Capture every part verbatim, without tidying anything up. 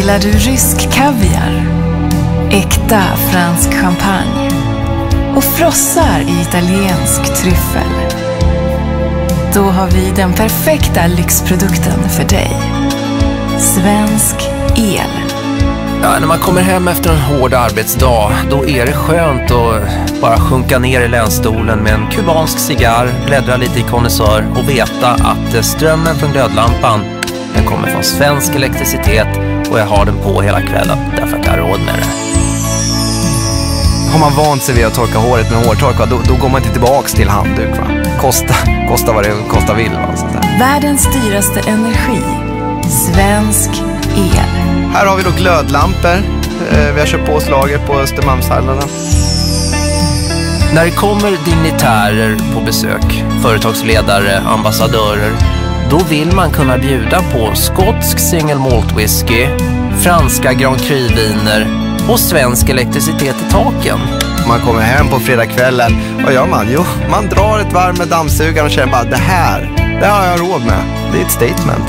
Gillar du rysk kaviar, äkta fransk champagne och frossar i italiensk tryffel? Då har vi den perfekta lyxprodukten för dig. Svensk el. Ja, när man kommer hem efter en hård arbetsdag, då är det skönt att bara sjunka ner i länstolen med en kubansk cigarr, bläddra lite i konnässör och veta att strömmen från glödlampan, den kommer från svensk elektricitet och jag har den på hela kvällen därför att jag har råd med det. Har man vant sig vid att torka håret med hårtork, då, då går man inte tillbaks till handduk. Va? Kosta, kosta vad det kostar vill. Va? Så där. Världens dyraste energi. Svensk el. Här har vi då glödlampor. Vi har köpt på slager på Östermalmshallarna. När det kommer dignitärer på besök, företagsledare, ambassadörer, då vill man kunna bjuda på skotsk single malt whisky, franska Grand Cru-viner och svensk elektricitet i taken. Man kommer hem på fredagskvällen. Vad gör man? Jo, man drar ett varv med dammsugaren och känner bara, det här, det har jag råd med. Det är ett statement.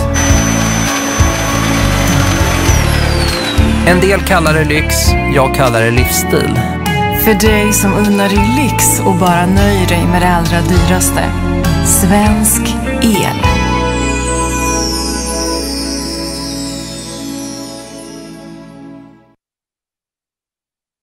En del kallar det lyx, jag kallar det livsstil. För dig som unnar dig lyx och bara nöjer dig med det allra dyraste. Svensk el.